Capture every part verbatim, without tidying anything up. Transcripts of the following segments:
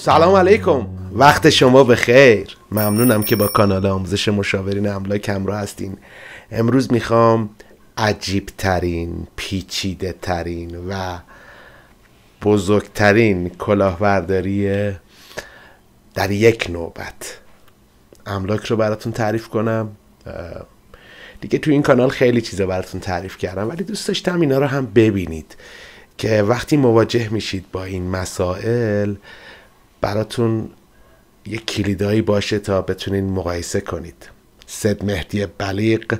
سلام علیکم، وقت شما بخیر. ممنونم که با کانال آموزش مشاورین املاک همراه هستین. امروز میخوام عجیب ترین، پیچیده ترین و بزرگترین کلاهبرداری در یک نوبت املاک رو براتون تعریف کنم. دیگه تو این کانال خیلی چیزا براتون تعریف کردم، ولی دوست داشتم اینا رو هم ببینید که وقتی مواجه میشید با این مسائل براتون یک کلیدایی باشه تا بتونین مقایسه کنید. سید مهدی بلیغ،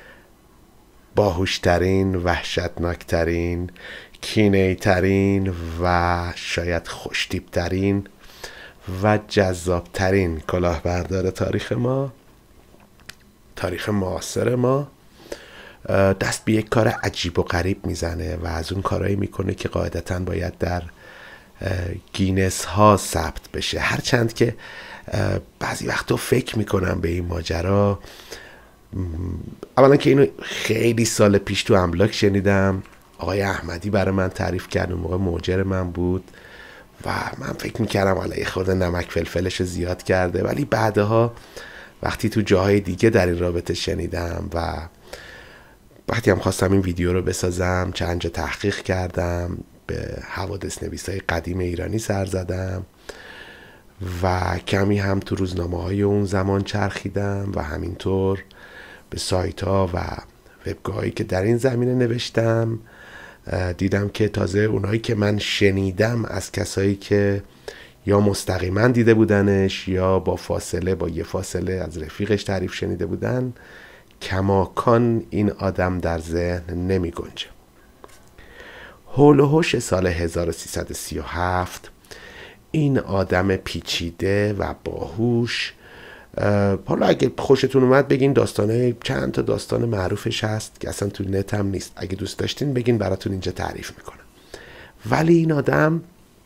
باهوشترین، وحشتناکترین، کینه‌ای‌ترین و شاید خوش‌تیپ‌ترین و جذابترین کلاهبردار تاریخ ما، تاریخ معاصر ما، دست به یک کار عجیب و غریب میزنه و از اون کارهایی میکنه که قاعدتاً باید در گینس ها ثبت بشه. هرچند که بعضی وقتا فکر میکنم به این ماجرا، اولا که اینو خیلی سال پیش تو املاک شنیدم، آقای احمدی برای من تعریف کرد، اون موقع موجر من بود و من فکر میکردم حالا یه خورده نمک فلفلش زیاد کرده، ولی بعدها وقتی تو جاهای دیگه در این رابطه شنیدم و وقتی هم خواستم این ویدیو رو بسازم چند جا تحقیق کردم، به حوادث نویسای قدیم ایرانی سر زدم و کمی هم تو روزنامه های اون زمان چرخیدم و همینطور به سایت ها و وبگاه هایی که در این زمینه نوشتم، دیدم که تازه اونایی که من شنیدم از کسایی که یا مستقیما دیده بودنش یا با فاصله با یه فاصله از رفیقش تعریف شنیده بودن، کماکان این آدم در ذهن نمی گنجه. هول و هوش سال هزار و سیصد و سی و هفت این آدم پیچیده و باهوش، حالا اگه خوشتون اومد بگین داستانه، چند تا داستان معروفش هست که اصلا تو نت هم نیست، اگه دوست داشتین بگین براتون اینجا تعریف میکنم. ولی این آدم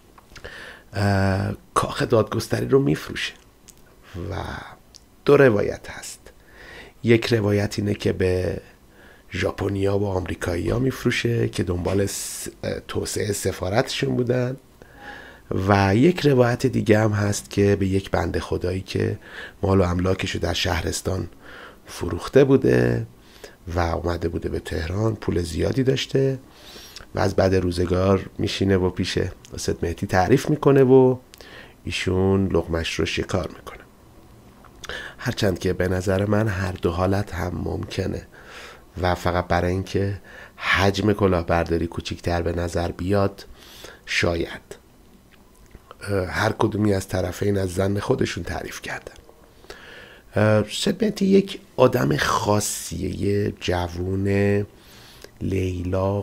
کاخ دادگستری رو میفروشه و دو روایت هست. یک روایت اینه که به ژاپنیا و آمریکایی‌ها میفروشه که دنبال توسعه سفارتشون بودن، و یک روایت دیگه هم هست که به یک بنده خدایی که مال و املاکشو در شهرستان فروخته بوده و اومده بوده به تهران، پول زیادی داشته و از بعد روزگار میشینه و پیش سید مهدی تعریف میکنه و ایشون لقمش رو شکار میکنه. هرچند که به نظر من هر دو حالت هم ممکنه و فقط برای اینکه حجم کلاهبرداری کوچیک‌تر به نظر بیاد شاید هر کدومی از طرفین از ظن خودشون تعریف کردن. سید مهدی یک آدم خاصیه، یه جوون لیلاق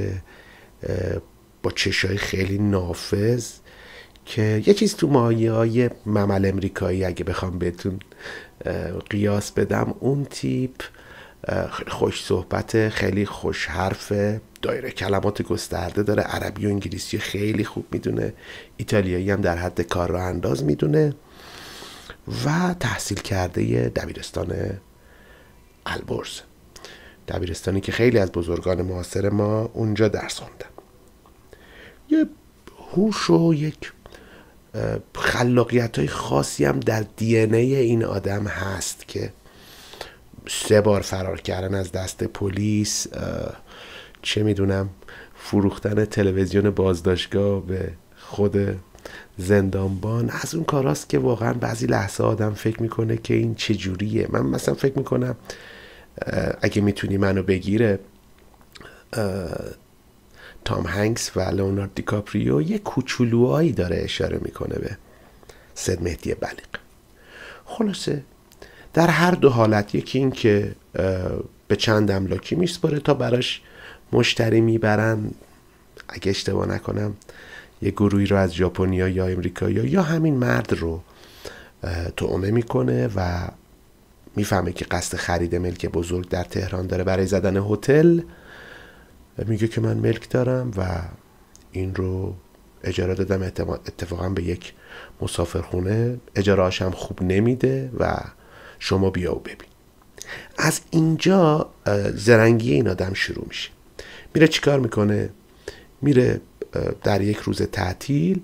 با چشای خیلی نافذ که یه چیز تو مایه های ممل امریکایی اگه بخوام بهتون قیاس بدم، اون تیپ خیلی خوش صحبته، خیلی خوش حرفه، دایره کلمات گسترده داره، عربی و انگلیسی خیلی خوب میدونه، ایتالیایی هم در حد کار راه انداز میدونه و تحصیل کرده دبیرستان البرز، دبیرستانی که خیلی از بزرگان معاصر ما اونجا درس خوندن. یه هوش و یک خلاقیت های خاصی هم در دی ان ای این آدم هست که سه بار فرار کردن از دست پلیس، چه میدونم فروختن تلویزیون بازداشتگاه به خود زندانبان، از اون کاراست که واقعا بعضی لحظه آدم فکر میکنه که این چجوریه. من مثلا فکر میکنم اگه میتونی منو بگیره، تام هنگس و لئوناردو دیکاپریو یه کوچولوهایی داره اشاره میکنه به سید مهدی بلیغ. خلاصه در هر دو حالت، یکی این که به چند املاکی میسپره تا براش مشتری میبرن، اگه اشتباه نکنم یه گروهی رو از ژاپنیا یا امریکایی یا همین مرد رو طعمه میکنه و میفهمه که قصد خرید ملک بزرگ در تهران داره برای زدن هتل، میگه که من ملک دارم و این رو اجاره دادم اتفاقا به یک مسافرخونه، اجارهاش هم خوب نمیده و شما بیا و ببین. از اینجا زرنگی این آدم شروع میشه. میره چیکار میکنه؟ میره در یک روز تعطیل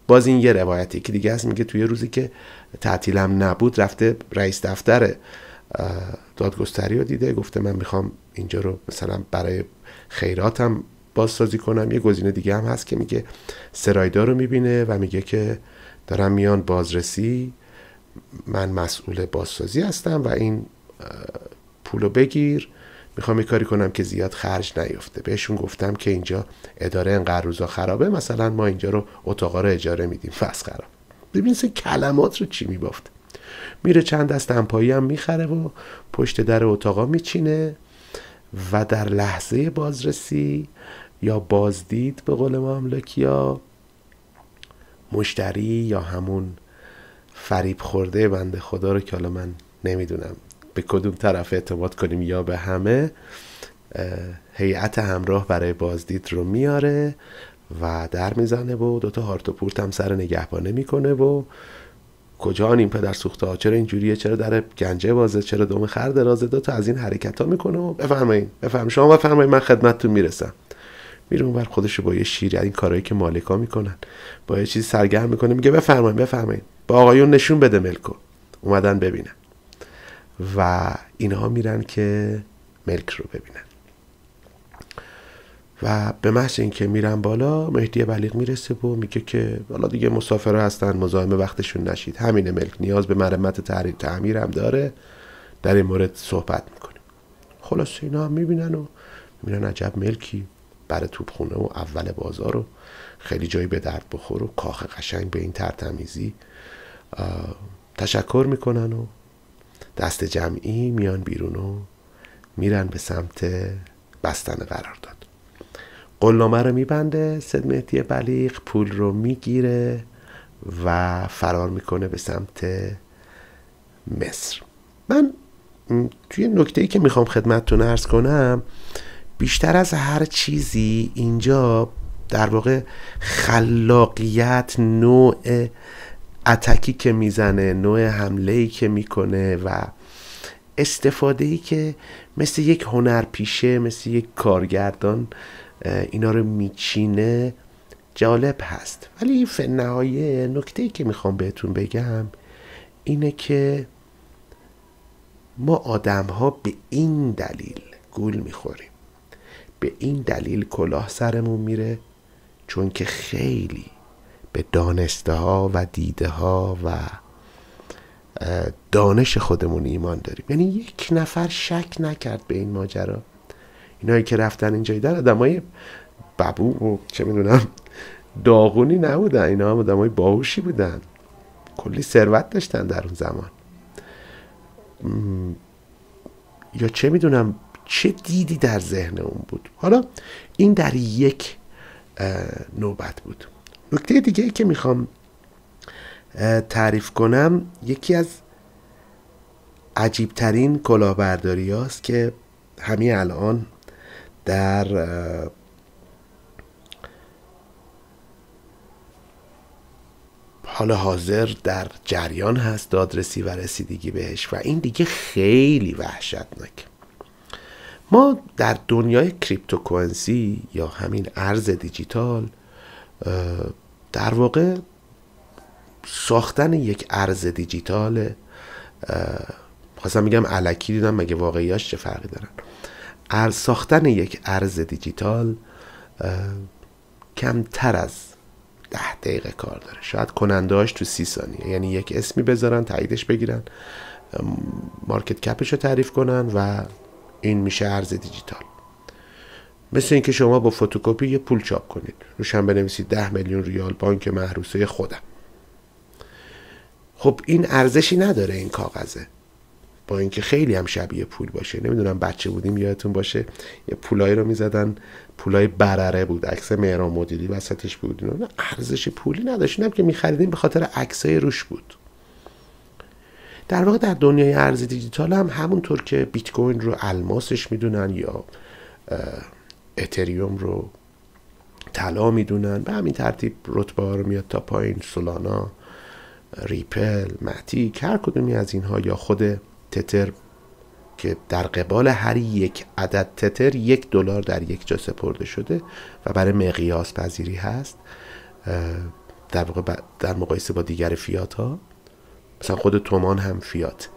باز این یه روایتی که دیگه هست، میگه توی روزی که تعطیلم نبود رفته رئیس دفتر دادگستری رو دیده، گفته من میخوام اینجا رو مثلا برای خیراتم بازسازی کنم. یه گزینه دیگه هم هست که میگه سرایدار رو میبینه و میگه که دارم میان بازرسی، من مسئول بازسازی هستم و این پولو بگیر، میخوام یه کاری کنم که زیاد خرج نیفته. بهشون گفتم که اینجا اداره انقدر روزا خرابه، مثلا ما اینجا رو اتاقا رو اجاره میدیم، فس خراب. ببین سه کلمات رو چی میبافت. میره چند دست دمپایی هم میخره و پشت در اتاقا میچینه و در لحظه بازرسی یا بازدید به قول ما املاکیا، مشتری یا همون فریب خورده بنده خدا رو که حالا من نمیدونم به کدوم طرف اعتماد کنیم یا به همه، هیئت همراه برای بازدید رو میاره و در میزنه و دوتا هارت و پورت هم سر نگهبانه میکنه و کجا این پدر سوخته ها، چرا اینجوریه، چرا در گنجه بازه، چرا دوم خر درازه، دوتا از این حرکت ها میکنه و بفرمایین بفرمایین شما بفرمایین من خدمتتون میرسم. میره اونور خودشو با یه شیر، این کارهایی که مالکا میکنن، با یه چیزی سرگرم میکنه، میگه بفرمایین بفرمایین با آقایون نشون بده ملکو، اومدن ببینن. و اینها میرن که ملک رو ببینن و به محض این که میرن بالا، مهدی بلیغ میرسه و میگه که حالا دیگه مسافرها هستن، مزاحم وقتشون نشید، همین ملک نیاز به مرمت تحریر تعمیر هم داره، در این مورد صحبت میکنیم. خلاص اینا هم میبینن و میبینن عجب ملکی، بر توپخونه و اول بازار و خیلی جایی به درد بخور و کاخ قشنگ به این ترتمیزی. تشکر میکنن و دست جمعی میان بیرون و میرن به سمت بستن قرارداد. قولنامه رو میبنده سید مهدی بلیغ، پول رو میگیره و فرار میکنه به سمت مصر. من توی نکته‌ای که میخوام خدمتتون عرض کنم، بیشتر از هر چیزی اینجا در واقع خلاقیت، نوع اتکی که میزنه، نوع حمله‌ای که میکنه و استفاده‌ای که مثل یک هنرپیشه، مثل یک کارگردان اینا رو میچینه جالب هست. ولی فی النهایه نکته‌ای که میخوام بهتون بگم اینه که ما آدم ها به این دلیل گول میخوریم، به این دلیل کلاه سرمون میره، چون که خیلی به دانسته ها و دیده ها و دانش خودمون ایمان داریم. یعنی یک نفر شک نکرد به این ماجرا. اینایی که رفتن اینجا دیدن آدمای ببو و چه میدونم داغونی نبودن، اینا هم آدمای باهوشی بودن، کلی ثروت داشتن در اون زمان. م... یا چه میدونم چه دیدی در ذهن اون بود. حالا این در یک نوبت بود. نکته دیگه ای که میخوام تعریف کنم، یکی از عجیبترین کلاهبرداری هاست که همین الان در حال حاضر در جریان هست، دادرسی و رسیدگی بهش، و این دیگه خیلی وحشتناک. ما در دنیای کریپتوکارنسی یا همین ارز دیجیتال در واقع ساختن یک ارز دیجیتال، خواستم میگم الکی دیدم، مگه واقعیاش چه فرقی دارن؟ ارز ساختن یک ارز دیجیتال کمتر از ده دقیقه کار داره، شاید کنندهاش تو سی ثانیه. یعنی یک اسمی بذارن، تاییدش بگیرن، مارکت کپش رو تعریف کنن و این میشه ارز دیجیتال. مثل اینکه شما با فتوکپی یه پول چاپ کنید، روش هم بنویسید ده میلیون ریال بانک محروسه خودم. خب این ارزشی نداره این کاغذه، با اینکه خیلی هم شبیه پول باشه. نمیدونم بچه بودیم یادتون باشه یه پولایی رو میزدن، پولای برره بود، عکس مهران مدیری وسطش بود، اینا ارزش پولی نداشت، اینم که میخریدیم به خاطر عکسای روش بود. در واقع در دنیای ارز دیجیتال هم همونطور که بیت کوین رو الماسش میدونن یا اتریوم رو طلا میدونن، به همین ترتیب رتبه ها رو میاد تا پایین. سولانا، ریپل، ماتیک، هر کدومی از اینها، یا خود تتر که در قبال هر یک عدد تتر یک دلار در یک جا سپرده شده و برای مقیاس پذیری هست، در واقع در مقایسه با دیگر فیات ها، مثلا خود تومان هم فیات.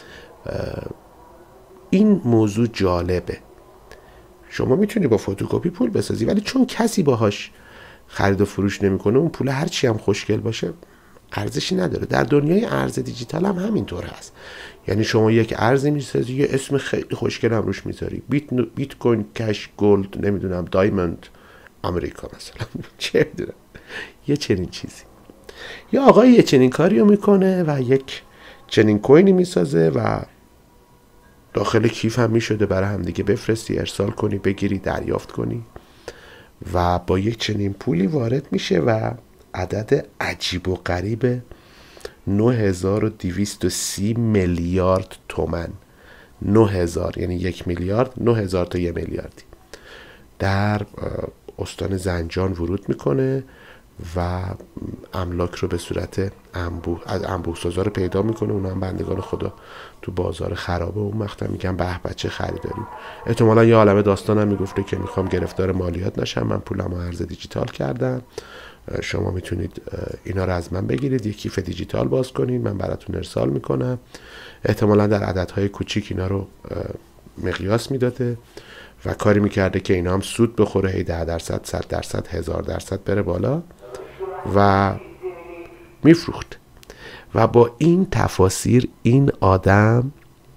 این موضوع جالبه. شما میتونی با فتوکپی پول بسازی، ولی چون کسی باهاش خرید و فروش نمیکنه، اون پول هرچی هم خوشگل باشه ارزشی نداره. در دنیای ارز دیجیتال هم همینطور هست. یعنی شما یک ارزی میسازی، یه اسم خیلی خوشگل هم روش میذاری، بیت بیت کوین، کش، گلد، نمیدونم دایموند آمریکا مثلا چه میدونم، یه چنین چیزی. یا آقای یه چنین کاریو میکنه و یک چنین کوینی میسازه و داخل کیف هم میشده برای هم دیگه بفرستی، ارسال کنی، بگیری، دریافت کنی و با یک چنین پولی وارد میشه و عدد عجیب و غریب نه هزار و دویست و سی میلیارد تومن، نه هزار یعنی یک میلیارد، نه هزار تا یه میلیاردی در استان زنجان ورود میکنه و املاک رو به صورت انبوه از انبوه سازا رو پیدا میکنه. اونا هم بندگان خدا تو بازار خرابه اون مقطع میگن به به چه خریداری. احتمالا یه عالمه داستان هم میگفته که میخوام گرفتار مالیات نشم، من پولمو ارز دیجیتال کردم، شما میتونید اینا رو از من بگیرید، یک کیف دیجیتال باز کنید، من براتون ارسال میکنم. احتمالا در عددهای کوچیک اینا رو مقیاس میداده و کاری میکرده که اینا هم سود بخوره، هی ده درصد، صد درصد، هزار درصد بره بالا و میفروخت. و با این تفاسیر این آدم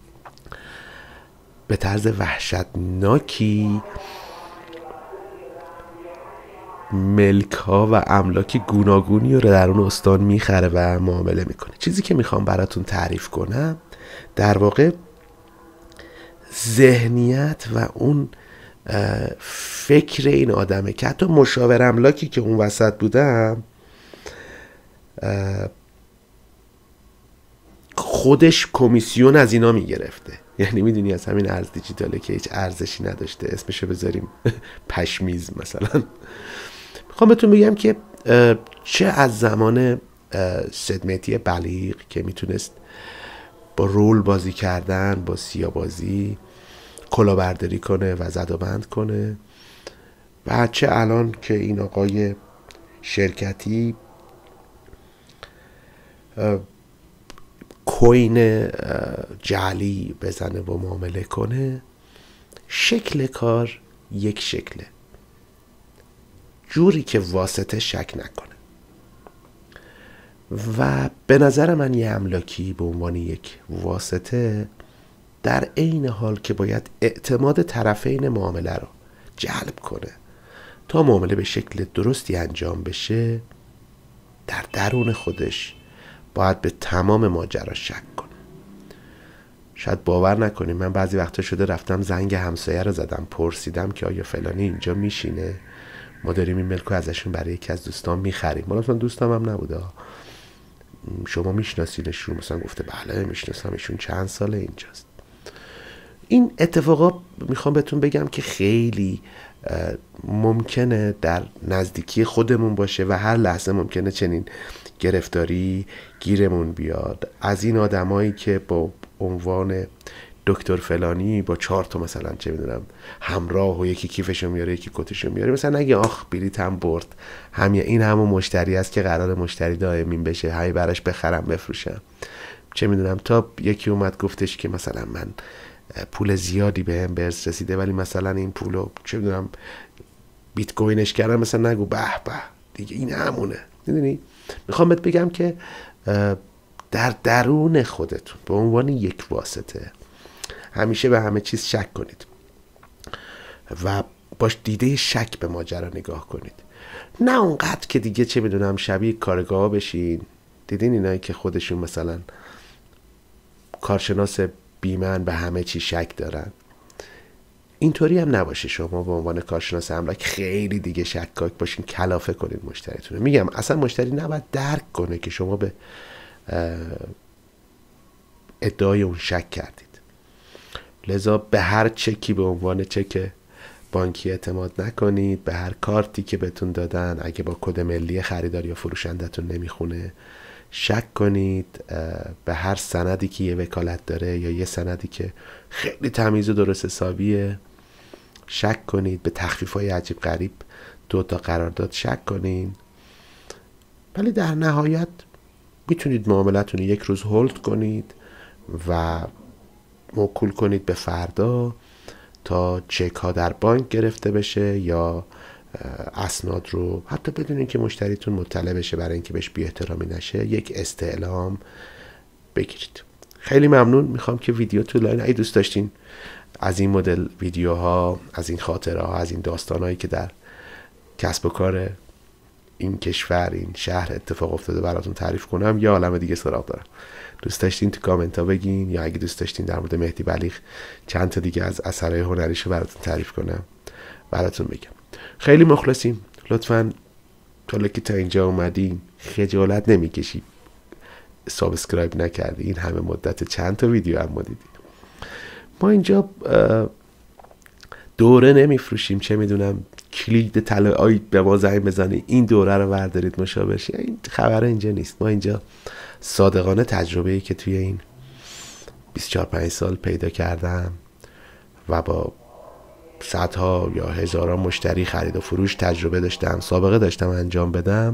به طرز وحشتناکی ملک ها و املاک گوناگونی رو در اون استان میخره و معامله میکنه. چیزی که میخوام براتون تعریف کنم در واقع ذهنیت و اون فکر این آدمه که حتی مشاور املاکی که اون وسط بودم خودش کمیسیون از اینا میگرفته. یعنی میدونی از همین ارز دیجیتاله که هیچ ارزشی نداشته، اسمشو بذاریم پشمیز مثلا. میخوام بهتون بگم که چه از زمان سدمتی بلیغ که میتونست با رول بازی کردن، با سیا بازی کلاهبرداری کنه و زدوبند کنه، و چه الان که این آقای شرکتی کوین جعلی بزنه و معامله کنه، شکل کار یک شکله، جوری که واسطه شک نکنه. و به نظر من یه املاکی به عنوان یک واسطه در عین حال که باید اعتماد طرفین معامله رو جلب کنه تا معامله به شکل درستی انجام بشه، در درون خودش باید به تمام ماجرا شک کنه. شاید باور نکنیم، من بعضی وقتا شده رفتم زنگ همسایه رو زدم، پرسیدم که آیا فلانی اینجا میشینه، ما داریم این ملکو ازشون برای یکی از دوستان میخریم. مثلا دوستم هم نبوده، شما میشناسینشون؟ مثلا گفته بله میشناسم ایشون، چند ساله اینجاست. این اتفاقا میخوام بهتون بگم که خیلی ممکنه در نزدیکی خودمون باشه و هر لحظه ممکنه چنین گرفتاری گیرمون بیاد از این آدمایی که با عنوان دکتر فلانی با چهار تا مثلا چه میدونم همراه و یکی کیفشو میاره یکی کتشو میاره، مثلا نگه آخ بلیطم برد، همین این همون مشتری است که قرار مشتری دائمین بشه، هی براش بخرم بفروشم چه میدونم. تا یکی اومد گفتش که مثلا من پول زیادی بهم به ارث رسیده ولی مثلا این پولو چه میدونم بیت کوینش کردم، مثلا نگو به به دیگه این همونه. میدونی میخوام بهت بگم که در درون خودتون به عنوان یک واسطه همیشه به همه چیز شک کنید و باش دیده شک به ماجرا نگاه کنید، نه اونقدر که دیگه چه میدونم شبیه کارگاه بشین. دیدین اینایی که خودشون مثلا کارشناس بیمن به همه چی شک دارن؟ اینطوری هم نباشه. شما به عنوان کارشناس املاک خیلی دیگه شکاک باشین، کلافه کنید مشتریتونه. میگم اصلا مشتری نباید درک کنه که شما به ادعای اون شک کردید. لذا به هر چکی به عنوان چک بانکی اعتماد نکنید، به هر کارتی که بهتون دادن اگه با کد ملی خریدار یا فروشندتون نمیخونه شک کنید، به هر سندی که یه وکالت داره یا یه سندی که خیلی تمیز و درست حسابیه شک کنید، به تخفیف‌های عجیب غریب دو تا قرارداد شک کنید. ولی در نهایت میتونید معاملتون یک روز هولد کنید و موکول کنید به فردا تا چک ها در بانک گرفته بشه یا اسناد رو حتی بدون اینکه مشتریتون مطلع بشه برای اینکه بهش بی احترامی نشه یک استعلام بگیرید. خیلی ممنون. میخوام که ویدیو تو لاین اگه دوست داشتین از این مدل ویدیوها، از این خاطره ها، از این داستانهایی که در کسب و کار این کشور، این شهر اتفاق افتاده براتون تعریف کنم یا عالم دیگه سراغ دارم. دوست داشتین تو کامنت ها بگین، یا اگه دوست داشتین در مورد مهدی بلیغ چند تا دیگه از اثرهای هنریشو براتون تعریف کنم براتون بگم. خیلی مخلصیم. لطفاً تا که تا اینجا اومدین خجالت نمیکشی سابسکرایب نکردی این همه مدت چند تا ویدیو هم دیدی. ما اینجا دوره نمیفروشیم، چه میدونم کلید طلایی به ما زنگ بزنی این دوره رو بردارید مشابه شید، این خبر اینجا نیست. ما اینجا صادقانه تجربه‌ای که توی این بیست و چهار پنج سال پیدا کردم و با صدها یا هزاران مشتری خرید و فروش تجربه داشتم، سابقه داشتم انجام بدم،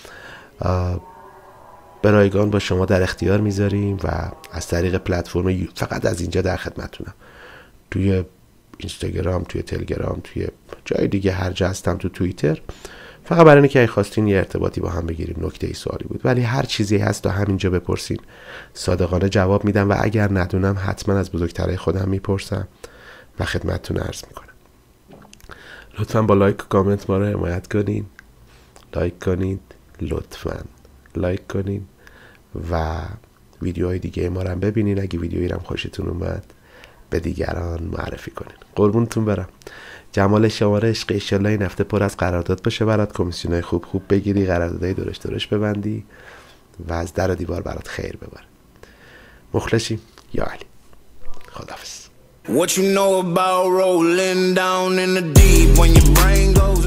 به رایگان با شما در اختیار میذاریم و از طریق پلتفرم یوتیوب فقط از اینجا در خدمتتونم. توی اینستاگرام، توی تلگرام، توی جای دیگه هر جا هستم، تو توییتر، فقط برای اینکه اگه خواستین یه ارتباطی با هم بگیریم. نکته ای سوالی بود، ولی هر چیزی هست تا همینجا بپرسین، صادقانه جواب میدم و اگر ندونم حتما از بزرگترهای خودم میپرسم و خدمتتون عرض میکنم. لطفاً با لایک و کامنت ما رو حمایت کنین. لایک کنید، لطفاً لایک کنین و ویدیوهای دیگه ما رو هم ببینین. اگه ویدیویی هم خوشتون اومد به دیگران معرفی کنین. قربونتون برم. جمال شماره عشق، ایشالله این هفته پر از قرارداد باشه برات، کمیسیونای خوب خوب بگیری، قراردادای درشت درشت ببندی و از در و دیوار برات خیر ببره. مخلصیم. یا علی. خداحافظ. What you know about rolling down in the deep when your brain goes